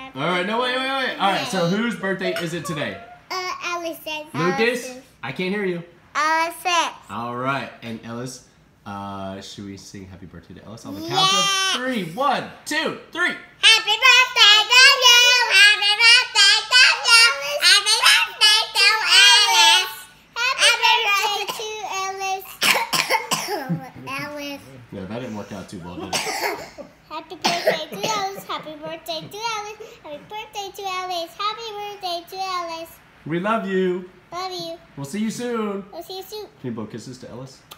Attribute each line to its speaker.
Speaker 1: All right, no, wait. All right, so whose birthday is it today?
Speaker 2: Ellis's.
Speaker 1: Lucas? I can't hear you.
Speaker 2: Ellis's.
Speaker 1: All right, and Ellis, should we sing happy birthday to Ellis on the count of 3? 1, 2, 3.
Speaker 2: Happy birthday to you. Happy birthday to you. Happy birthday to Ellis. Happy birthday to Ellis. Ellis.
Speaker 1: Yeah, that didn't work out too well, did it?
Speaker 2: Happy birthday to Ellis. Happy birthday to Ellis. Happy birthday to Ellis. Happy birthday to Ellis.
Speaker 1: We love you.
Speaker 2: Love you.
Speaker 1: We'll see you soon.
Speaker 2: We'll see you soon.
Speaker 1: Can you blow kisses to Ellis?